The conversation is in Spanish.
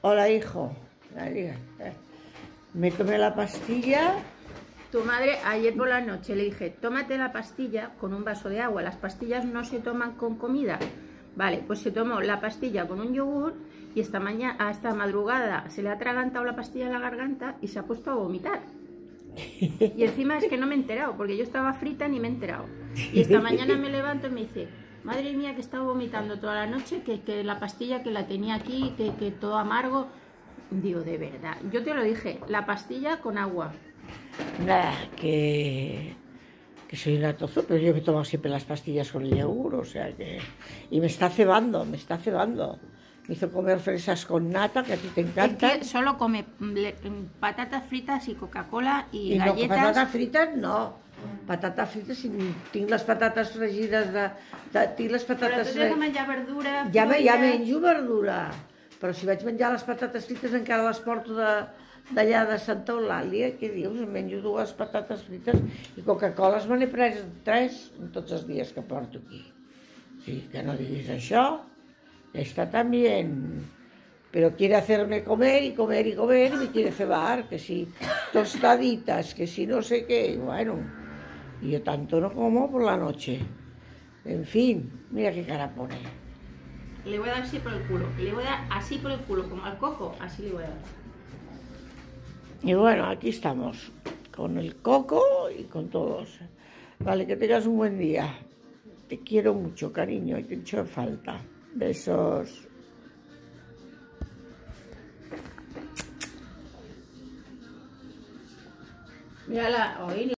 Hola, hijo. Me tomé la pastilla. Tu madre ayer por la noche le dije, tómate la pastilla con un vaso de agua. Las pastillas no se toman con comida. Vale, pues se tomó la pastilla con un yogur y esta madrugada se le ha atragantado la pastilla en la garganta y se ha puesto a vomitar. Y encima es que no me he enterado, porque yo estaba frita ni me he enterado. Y esta mañana me levanto y me dice, madre mía, que estaba vomitando toda la noche, que la pastilla que la tenía aquí, que todo amargo. Digo, de verdad, yo te lo dije, la pastilla con agua. Nada, que soy una tozo, pero yo me tomo siempre las pastillas con el yogur, o sea que... Y me está cebando, me está cebando. Me hizo comer fresas con nata, que a ti te encantan. Es que solo come patatas fritas y Coca-Cola y no, galletas. Patates frites no. Patates frites, si tinc les patates fregides tinc les patates... Però tu has de menjar verdura, ja menjo verdura, però si vaig menjar les patates frites encara les porto d'allà de Santa Eulàlia, què dius? Em menjo 2 patates frites i Coca-Coles me n'he pres 3 en tots els dies que porto aquí. Sí, que no diguis això, está tan bien, pero quiere hacerme comer y comer y comer y me quiere cebar, que si tostaditas, que si no sé qué, y bueno, y yo tanto no como por la noche. En fin, mira qué cara pone. Le voy a dar así por el culo, le voy a dar así por el culo, como al coco, así le voy a dar. Y bueno, aquí estamos, con el coco y con todos. Vale, que tengas un buen día. Te quiero mucho, cariño, y te echo en falta. Besos. Mírala, oíla.